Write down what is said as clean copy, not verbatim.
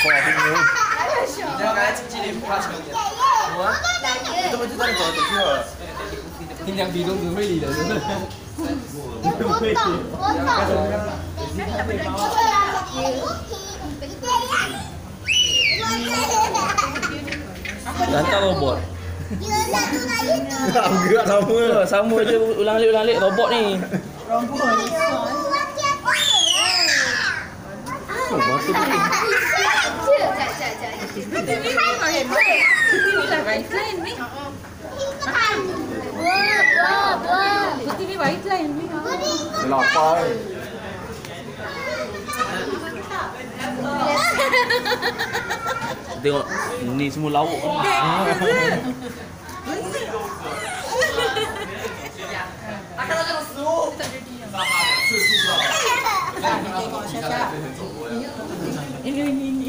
bingung. Jangan kaya cicilin pas kali ya. Semua. Itu macam tadi bawa tu siapa? Ini yang bingung tu Willy dah. Hantar robot. Gerak sama. Sama je ulang-alik robot ni. Oh, batu putih. Lapar. Tengok ni semua lauk. Ini